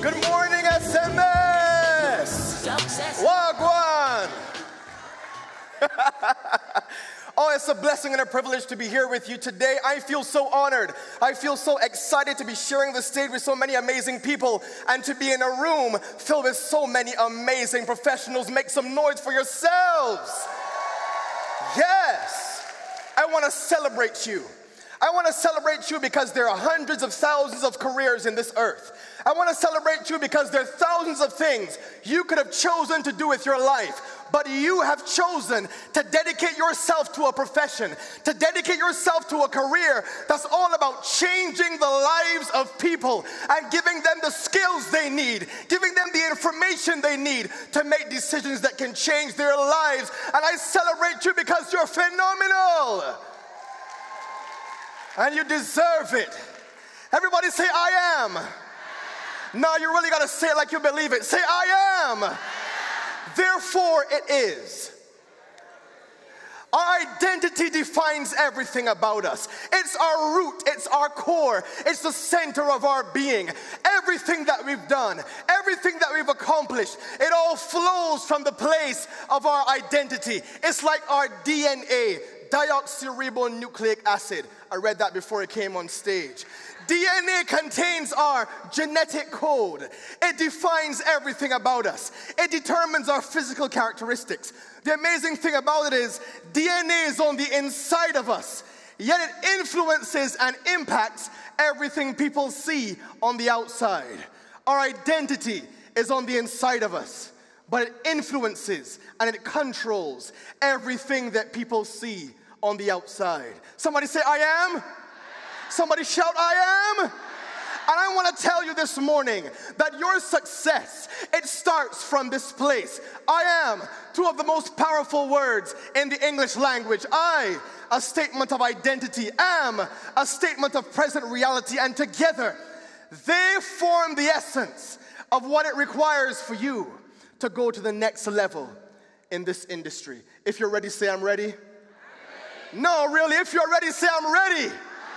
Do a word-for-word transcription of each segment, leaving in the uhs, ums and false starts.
Good morning, S M S. Wagwan. Oh, it's a blessing and a privilege to be here with you today. I feel so honored. I feel so excited to be sharing the stage with so many amazing people and to be in a room filled with so many amazing professionals. Make some noise for yourselves. Yes, I want to celebrate you. I want to celebrate you because there are hundreds of thousands of careers in this earth. I want to celebrate you because there are thousands of things you could have chosen to do with your life, but you have chosen to dedicate yourself to a profession, to dedicate yourself to a career that's all about changing the lives of people and giving them the skills they need, giving them the information they need to make decisions that can change their lives. And I celebrate you because you're phenomenal. And you deserve it. Everybody say, I am. No, you really got to say it like you believe it. Say, I am. I am. Therefore, it is. Our identity defines everything about us. It's our root. It's our core. It's the center of our being. Everything that we've done, everything that we've accomplished, it all flows from the place of our identity. It's like our D N A, deoxyribonucleic acid. I read that before it came on stage. D N A contains our genetic code. It defines everything about us. It determines our physical characteristics. The amazing thing about it is D N A is on the inside of us, yet it influences and impacts everything people see on the outside. Our identity is on the inside of us, but it influences and it controls everything that people see on the outside. Somebody say, I am. Somebody shout, I am. And I want to tell you this morning that your success, it starts from this place. I am, two of the most powerful words in the English language. I, a statement of identity. Am, a statement of present reality. And together, they form the essence of what it requires for you to go to the next level in this industry. If you're ready, say, I'm ready. I'm ready. No, really, if you're ready, say, I'm ready.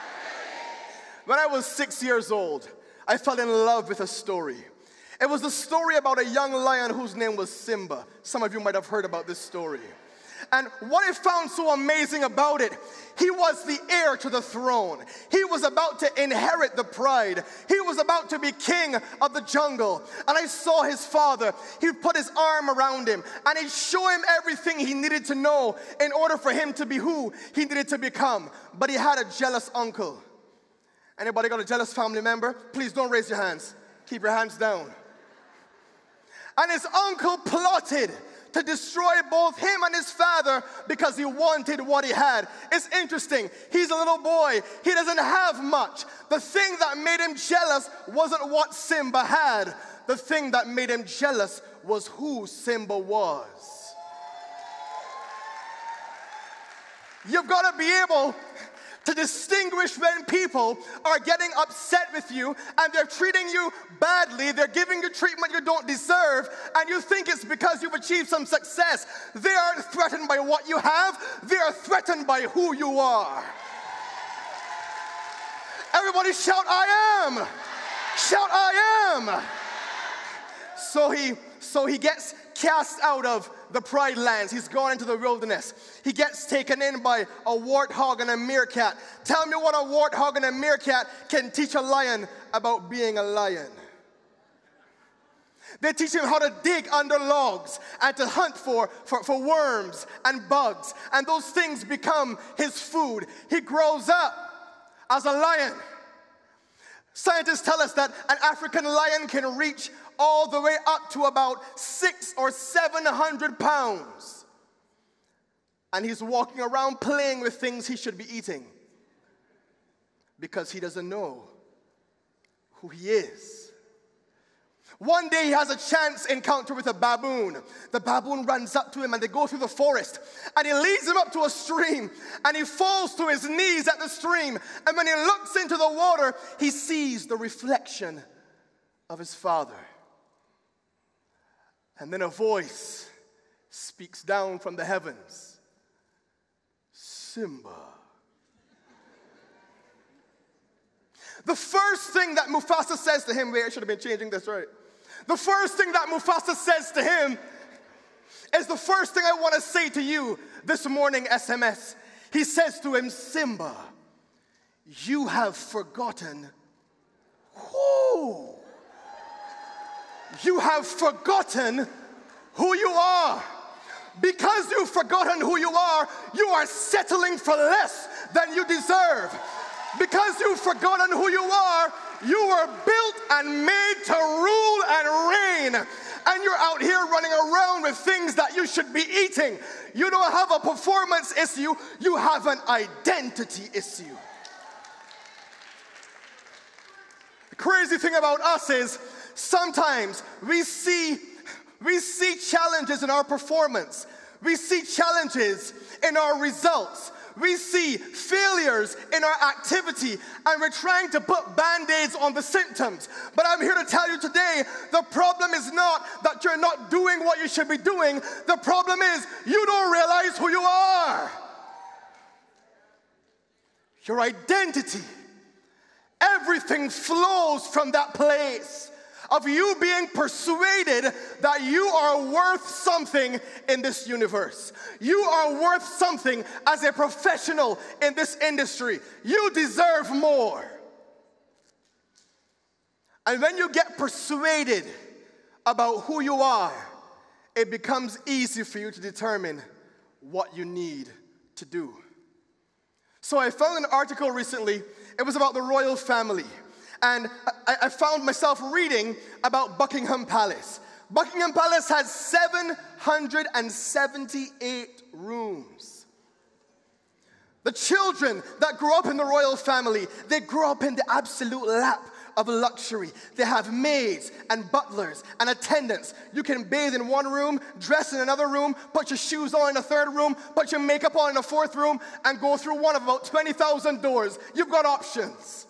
When I was six years old, I fell in love with a story. It was the story about a young lion whose name was Simba. Some of you might have heard about this story. And what I found so amazing about it, he was the heir to the throne. He was about to inherit the pride. He was about to be king of the jungle. And I saw his father. He put his arm around him and he'd show him everything he needed to know in order for him to be who he needed to become. But he had a jealous uncle. Anybody got a jealous family member? Please don't raise your hands. Keep your hands down. And his uncle plotted to destroy both him and his father because he wanted what he had. It's interesting. He's a little boy. He doesn't have much. The thing that made him jealous wasn't what Simba had. The thing that made him jealous was who Simba was. You've got to be able to distinguish when people are getting upset with you and they're treating you badly, they're giving you treatment you don't deserve, and you think it's because you've achieved some success. They aren't threatened by what you have, they are threatened by who you are. Everybody shout, I am! Shout, I am! So he, so he gets cast out of the Pride Lands. He's gone into the wilderness. He gets taken in by a warthog and a meerkat. Tell me what a warthog and a meerkat can teach a lion about being a lion. They teach him how to dig under logs and to hunt for, for, for worms and bugs. And those things become his food. He grows up as a lion. Scientists tell us that an African lion can reach all the way up to about six or seven hundred pounds. And he's walking around playing with things he should be eating because he doesn't know who he is. One day he has a chance encounter with a baboon. The baboon runs up to him and they go through the forest. And he leads him up to a stream. And he falls to his knees at the stream. And when he looks into the water, he sees the reflection of his father. And then a voice speaks down from the heavens. Simba. The first thing that Mufasa says to him, wait, I should have been changing this, right? The first thing that Mufasa says to him is the first thing I want to say to you this morning, S M S. He says to him, Simba, you have forgotten who? You have forgotten who you are. Because you've forgotten who you are, you are settling for less than you deserve. Because you've forgotten who you are, you were built and made to rule and reign. And you're out here running around with things that you should be eating. You don't have a performance issue, you have an identity issue. The crazy thing about us is sometimes we see, we see challenges in our performance. We see challenges in our results. We see failures in our activity, and we're trying to put band-aids on the symptoms. But I'm here to tell you today, the problem is not that you're not doing what you should be doing. The problem is you don't realize who you are. Your identity. Everything flows from that place of you being persuaded that you are worth something in this universe. You are worth something as a professional in this industry. You deserve more. And when you get persuaded about who you are, it becomes easy for you to determine what you need to do. So I found an article recently. It was about the royal family. And I, I found myself reading about Buckingham Palace. Buckingham Palace has seven hundred seventy-eight rooms. The children that grow up in the royal family, they grow up in the absolute lap of luxury. They have maids and butlers and attendants. You can bathe in one room, dress in another room, put your shoes on in a third room, put your makeup on in a fourth room, and go through one of about twenty thousand doors. You've got options.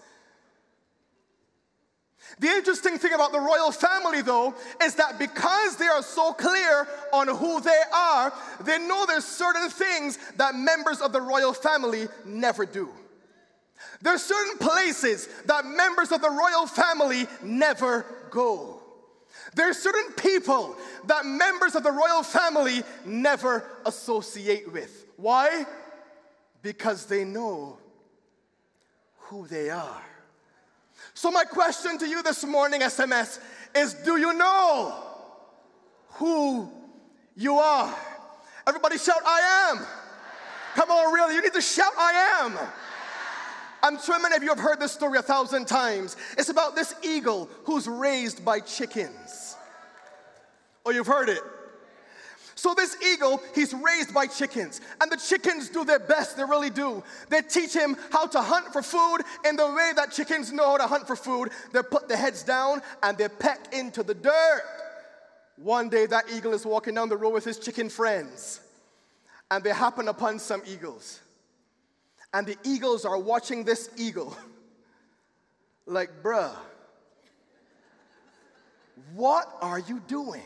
The interesting thing about the royal family, though, is that because they are so clear on who they are, they know there's certain things that members of the royal family never do. There's certain places that members of the royal family never go. There's certain people that members of the royal family never associate with. Why? Because they know who they are. So my question to you this morning, S M S, is do you know who you are? Everybody shout, I am. Come on, really, you need to shout, I am. I'm sure many of you have heard this story a thousand times. It's about this eagle who's raised by chickens. Oh, you've heard it. So this eagle, he's raised by chickens, and the chickens do their best, they really do. They teach him how to hunt for food in the way that chickens know how to hunt for food. They put their heads down and they peck into the dirt. One day that eagle is walking down the road with his chicken friends, and they happen upon some eagles. And the eagles are watching this eagle like, bruh, what are you doing?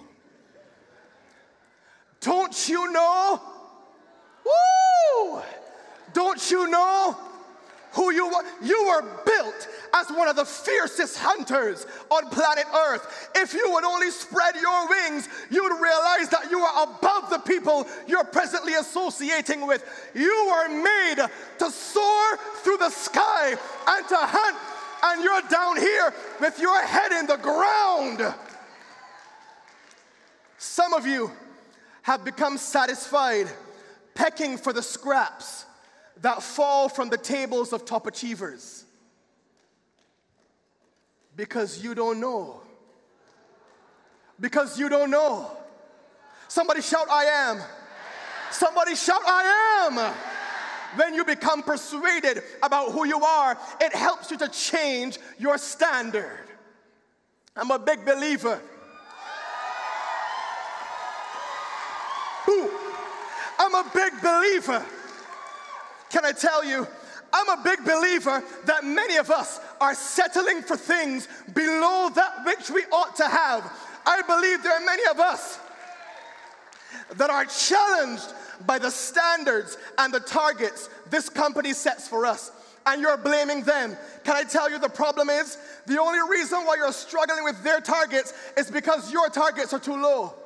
Don't you know? Woo! Don't you know who you are? You were built as one of the fiercest hunters on planet Earth. If you would only spread your wings, you would realize that you are above the people you're presently associating with. You were made to soar through the sky and to hunt, and you're down here with your head in the ground. Some of you have become satisfied pecking for the scraps that fall from the tables of top achievers because you don't know. Because you don't know. Somebody shout, I am. Somebody shout, I am. When you become persuaded about who you are, it helps you to change your standard. I'm a big believer. Ooh, I'm a big believer. Can I tell you, I'm a big believer that many of us are settling for things below that which we ought to have. I believe there are many of us that are challenged by the standards and the targets this company sets for us. and you're blaming them. Can I tell you the problem is? The only reason why you're struggling with their targets is because your targets are too low.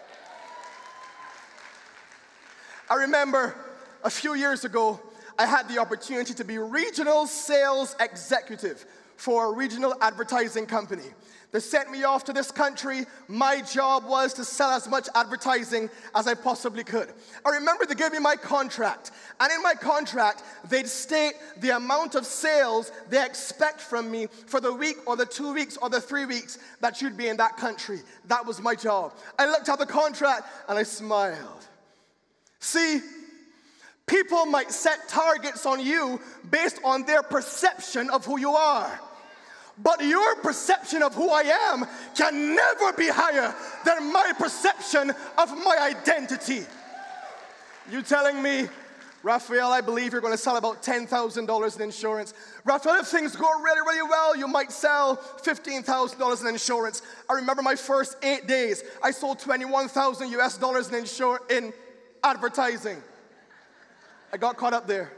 I remember a few years ago, I had the opportunity to be regional sales executive for a regional advertising company. They sent me off to this country. My job was to sell as much advertising as I possibly could. I remember they gave me my contract. And in my contract, they'd state the amount of sales they expect from me for the week or the two weeks or the three weeks that you'd be in that country. That was my job. I looked at the contract and I smiled. See, people might set targets on you based on their perception of who you are. But your perception of who I am can never be higher than my perception of my identity. You telling me, Raphael, I believe you're going to sell about ten thousand dollars in insurance. Raphael, if things go really, really well, you might sell fifteen thousand dollars in insurance. I remember my first eight days, I sold twenty-one thousand U S dollars in, insur in advertising. I got caught up there.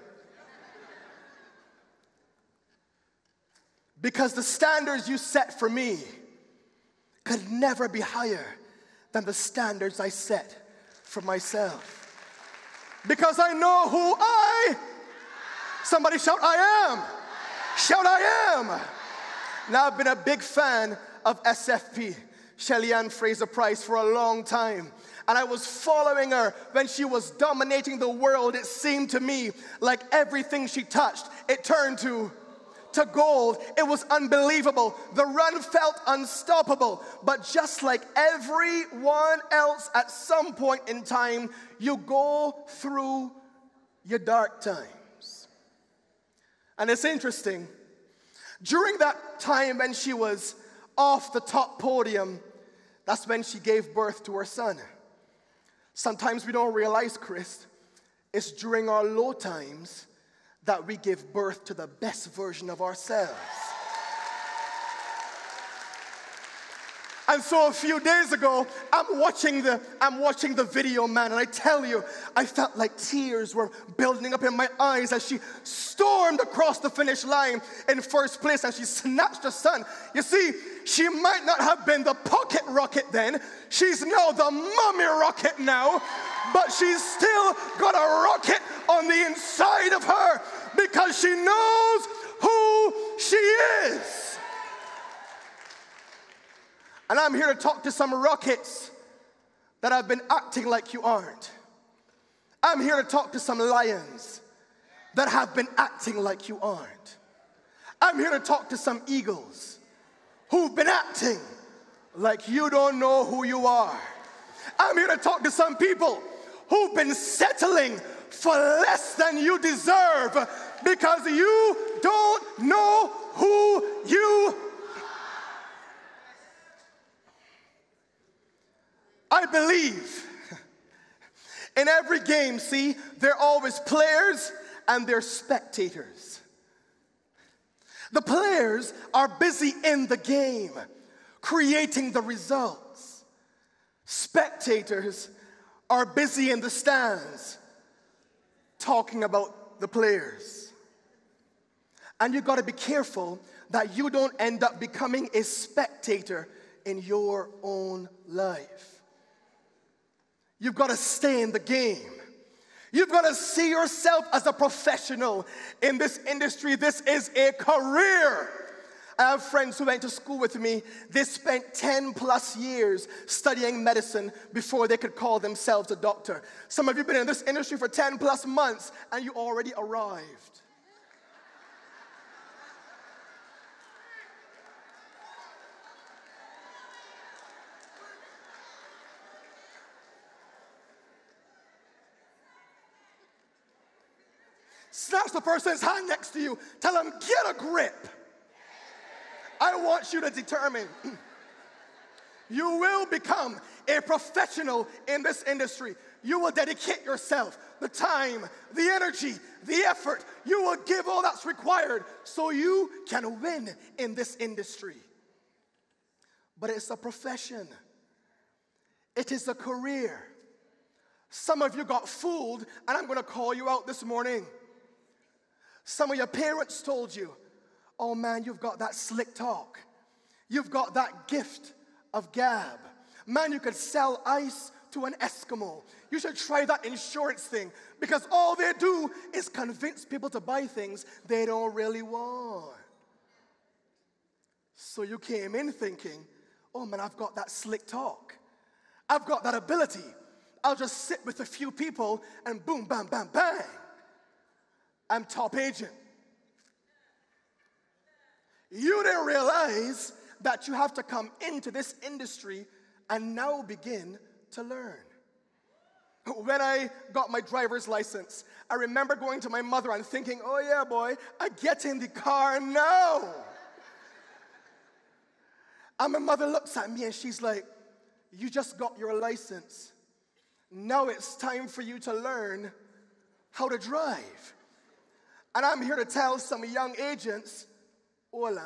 Because the standards you set for me could never be higher than the standards I set for myself. Because I know who I, somebody shout, I am. Shout, I am. Now, I've been a big fan of S F P, Shelly Ann Fraser Price, for a long time. And I was following her when she was dominating the world. It seemed to me like everything she touched, it turned to to gold. It was unbelievable. The run felt unstoppable. But just like everyone else, at some point in time, you go through your dark times. And it's interesting. During that time when she was off the top podium, that's when she gave birth to her son. Sometimes we don't realize, Chris, it's during our low times that we give birth to the best version of ourselves. And so a few days ago, I'm watching the I'm watching the video, man, and I tell you, I felt like tears were building up in my eyes as she stormed across the finish line in first place and she snatched her son. You see, she might not have been the pocket rocket then. She's now the mommy rocket now, but she's still got a rocket on the inside of her because she knows who she is. And I'm here to talk to some rockets that have been acting like you aren't. I'm here to talk to some lions that have been acting like you aren't. I'm here to talk to some eagles who've been acting like you don't know who you are. I'm here to talk to some people who've been settling for less than you deserve because you don't know who you are. I believe in every game, see, there are always players and there are spectators. The players are busy in the game, creating the results. Spectators are busy in the stands, talking about the players. And you've got to be careful that you don't end up becoming a spectator in your own life. You've got to stay in the game. You've got to see yourself as a professional in this industry. This is a career. I have friends who went to school with me. They spent ten plus years studying medicine before they could call themselves a doctor. Some of you have been in this industry for ten plus months and you already arrived. Snatch the person's hand next to you. Tell them, get a grip. I want you to determine you will become a professional in this industry. You will dedicate yourself, the time, the energy, the effort. You will give all that's required so you can win in this industry. But it's a profession. It is a career. Some of you got fooled, and I'm going to call you out this morning. Some of your parents told you, oh man, you've got that slick talk. You've got that gift of gab. Man, you could sell ice to an Eskimo. You should try that insurance thing, because all they do is convince people to buy things they don't really want. So you came in thinking, oh man, I've got that slick talk. I've got that ability. I'll just sit with a few people and boom, bam, bam, bang. I'm top agent. You didn't realize that you have to come into this industry and now begin to learn. When I got my driver's license, I remember going to my mother and thinking, oh yeah, boy, I get in the car now. And my mother looks at me and she's like, you just got your license. Now it's time for you to learn how to drive. And I'm here to tell some young agents, hold on.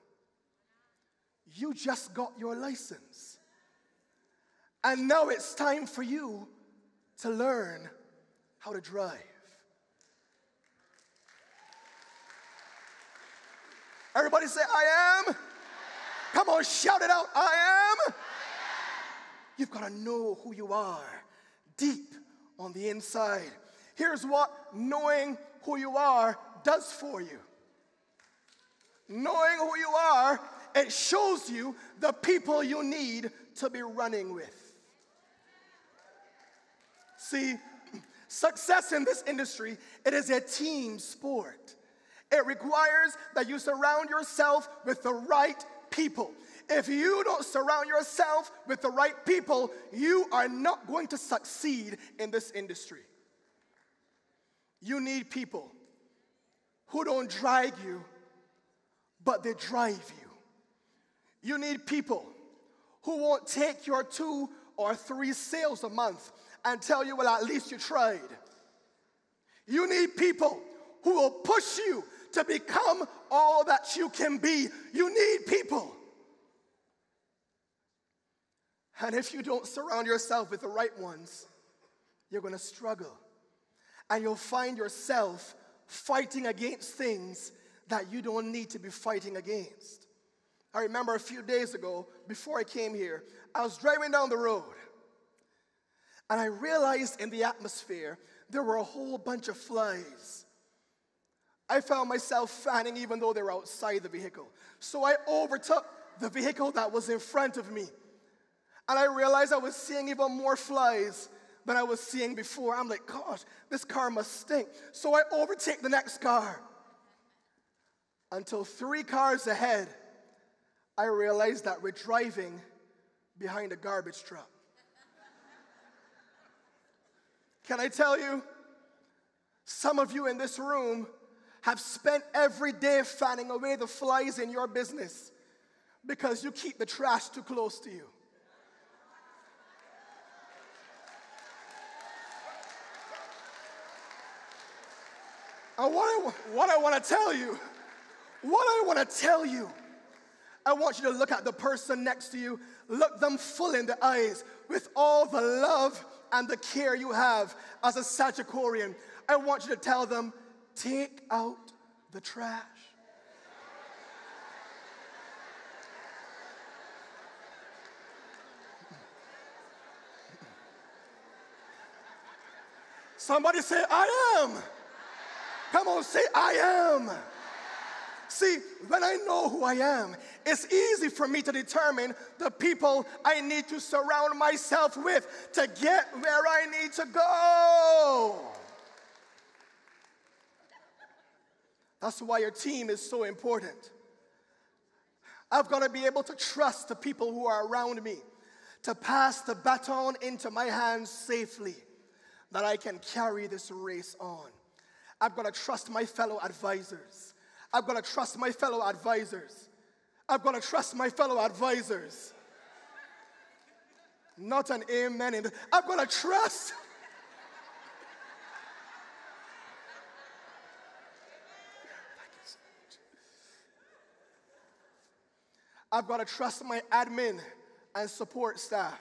You just got your license. And now it's time for you to learn how to drive. Everybody say, I am. Come on, shout it out. I am. I am. You've got to know who you are deep on the inside. Here's what knowing who you are does for you. Knowing who you are, it shows you the people you need to be running with. See, success in this industry, it is a team sport. It requires that you surround yourself with the right people. If you don't surround yourself with the right people, you are not going to succeed in this industry. You need people who don't drag you, but they drive you. You need people who won't take your two or three sales a month and tell you, well, at least you tried. You need people who will push you to become all that you can be. You need people. And if you don't surround yourself with the right ones, you're going to struggle. And you'll find yourself fighting against things that you don't need to be fighting against. I remember a few days ago, before I came here, I was driving down the road. And I realized in the atmosphere, there were a whole bunch of flies. I found myself fanning even though they were outside the vehicle. So I overtook the vehicle that was in front of me. And I realized I was seeing even more flies than I was seeing before. I'm like, gosh, this car must stink. So I overtake the next car. Until three cars ahead, I realized that we're driving behind a garbage truck. Can I tell you, some of you in this room have spent every day fanning away the flies in your business because you keep the trash too close to you. And what I, what I want to tell you, what I want to tell you, I want you to look at the person next to you, look them full in the eyes with all the love and the care you have as a Sagicorian. I want you to tell them, take out the trash. Somebody say, I am. Come on, say, I am. See, when I know who I am, it's easy for me to determine the people I need to surround myself with to get where I need to go. That's why your team is so important. I've got to be able to trust the people who are around me to pass the baton into my hands safely, that I can carry this race on. I've got to trust my fellow advisors. I've got to trust my fellow advisors. I've got to trust my fellow advisors. Not an amen. In the, I've got to trust. I've got to trust my admin and support staff.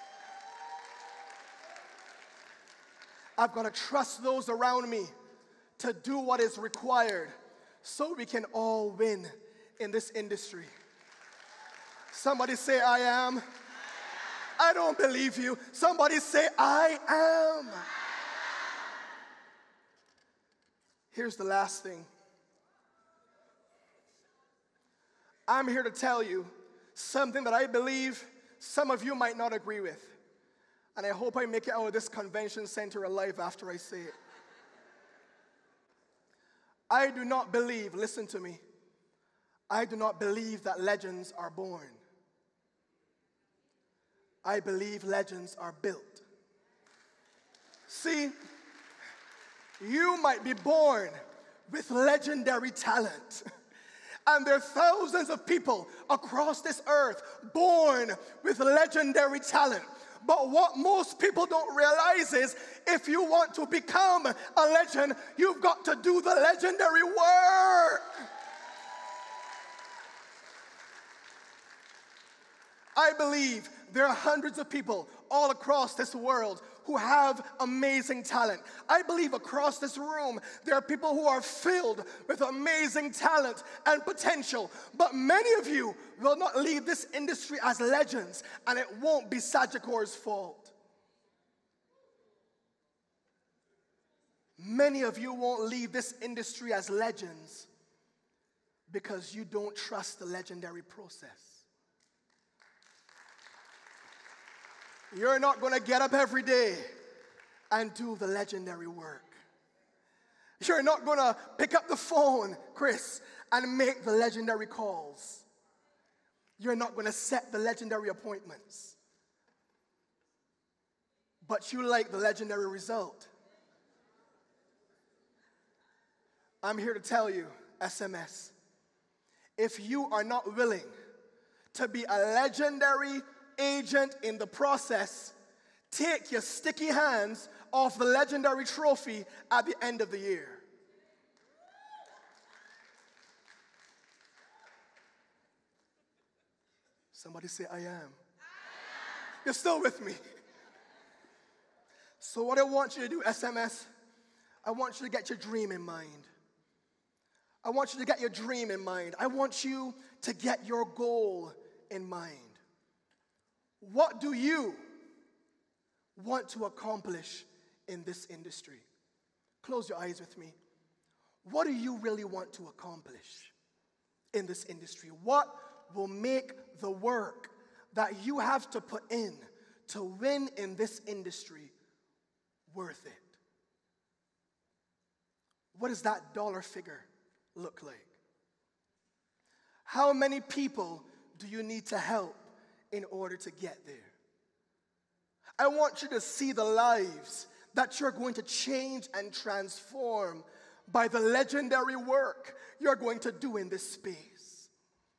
I've got to trust those around me to do what is required so we can all win in this industry. Somebody say, I am. I don't believe you. Somebody say, I am. Here's the last thing. I'm here to tell you something that I believe some of you might not agree with. And I hope I make it out of this convention center alive after I say it. I do not believe, listen to me, I do not believe that legends are born. I believe legends are built. See, you might be born with legendary talent. And there are thousands of people across this earth born with legendary talent. But what most people don't realize is if you want to become a legend, you've got to do the legendary work. I believe there are hundreds of people all across this world who have amazing talent. I believe across this room there are people who are filled with amazing talent and potential. But many of you will not leave this industry as legends, and it won't be Sagicor's fault. Many of you won't leave this industry as legends because you don't trust the legendary process. You're not going to get up every day and do the legendary work. You're not going to pick up the phone, Chris, and make the legendary calls. You're not going to set the legendary appointments. But you like the legendary result. I'm here to tell you, S M S, if you are not willing to be a legendary agent in the process, take your sticky hands off the legendary trophy at the end of the year. Somebody say, I am. I am. You're still with me. So what I want you to do, S M S, I want you to get your dream in mind. I want you to get your dream in mind. I want you to get your goal in mind. What do you want to accomplish in this industry? Close your eyes with me. What do you really want to accomplish in this industry? What will make the work that you have to put in to win in this industry worth it? What does that dollar figure look like? How many people do you need to help in order to get there? I want you to see the lives that you're going to change and transform by the legendary work you're going to do in this space.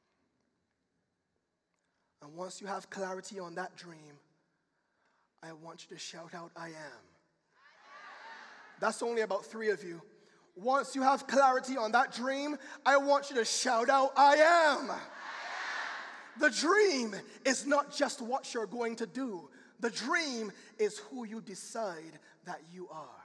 And once you have clarity on that dream, I want you to shout out, I am. That's only about three of you. Once you have clarity on that dream, I want you to shout out, I am. I am. The dream is not just what you're going to do. The dream is who you decide that you are.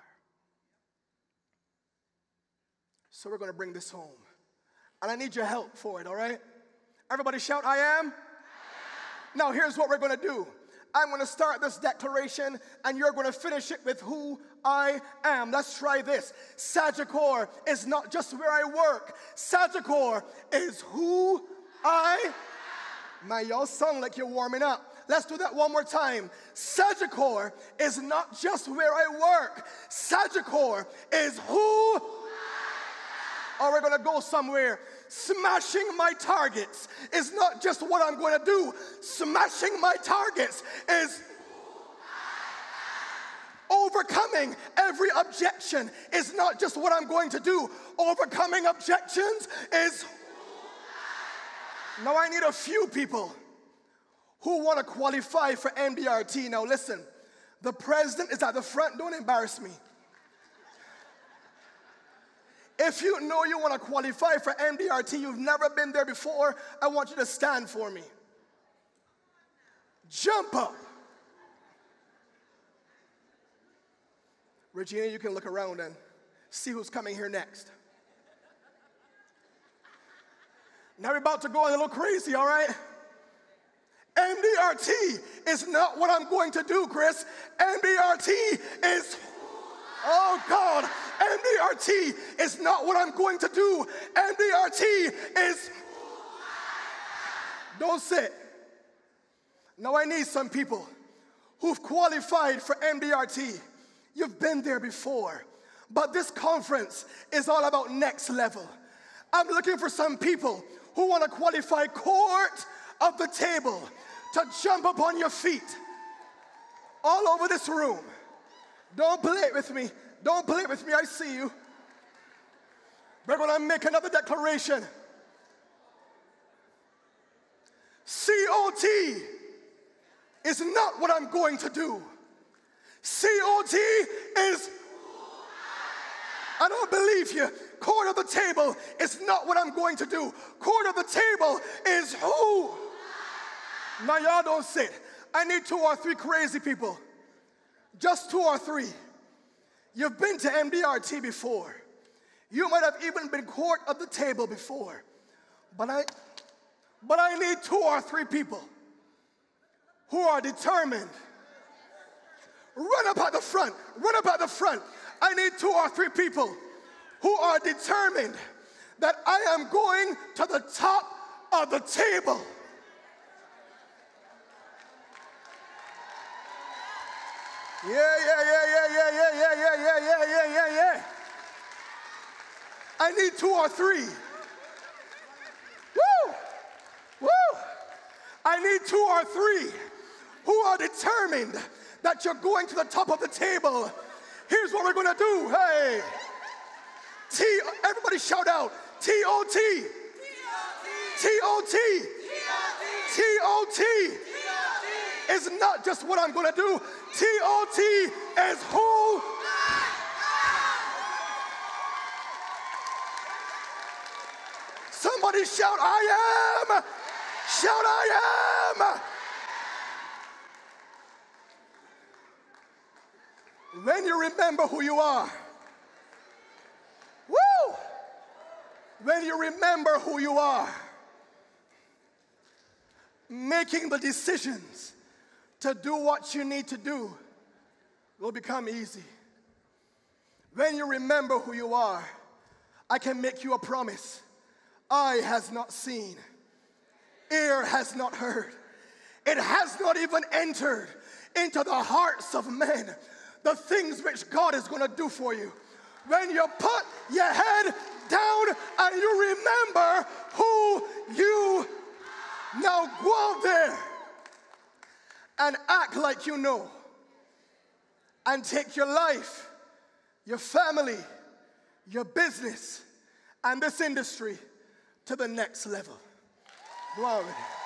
So we're going to bring this home. And I need your help for it, all right? Everybody shout, I am. I am. Now here's what we're going to do. I'm going to start this declaration, and you're going to finish it with who I am. Let's try this. Sagicor is not just where I work. Sagicor is who I am. Man, y'all sound like you're warming up. Let's do that one more time. Sagicor is not just where I work. Sagicor is who. Or we're going to go somewhere. Smashing my targets is not just what I'm going to do. Smashing my targets is overcoming every objection is not just what I'm going to do. Overcoming objections is. Now I need a few people who want to qualify for N B R T. Now listen, the president is at the front. Don't embarrass me. If you know you want to qualify for N B R T, you've never been there before, I want you to stand for me. Jump up. Regina, you can look around and See who's coming here next. Now we're about to go a little crazy, all right? M D R T is not what I'm going to do, Chris. M D R T is, oh God, M D R T is not what I'm going to do. M D R T is, don't sit. Now I need some people who've qualified for M D R T. You've been there before, but this conference is all about next level. I'm looking for some people who want to qualify court of the table, to jump up on your feet all over this room. Don't play with me. Don't play with me. I see you. We're going to make another declaration. C O T is not what I'm going to do. C O T is, I don't believe you. Court of the table is not what I'm going to do. Court of the table is who? Now y'all don't sit. I need two or three crazy people. Just two or three. You've been to M D R T before. You might have even been court of the table before. But I, but I need two or three people who are determined. Run up at the front. Run up at the front. I need two or three people who are determined that I am going to the top of the table. Yeah, yeah, yeah, yeah, yeah, yeah, yeah, yeah, yeah, yeah, yeah, yeah, yeah. I need two or three. Woo! Woo! I need two or three who are determined that you're going to the top of the table. Here's what we're gonna do. Hey! T, everybody shout out. T O T. T O T. T O T is not just what I'm gonna do. T O T is who? Somebody shout, I am. Shout, I am. When you remember who you are. Woo! When you remember who you are. Making the decisions to do what you need to do will become easy. When you remember who you are, I can make you a promise. Eye has not seen, ear has not heard, it has not even entered into the hearts of men the things which God is going to do for you. When you put your head down and you remember who you now go out there and act like you know, and take your life, your family, your business, and this industry to the next level. Glory.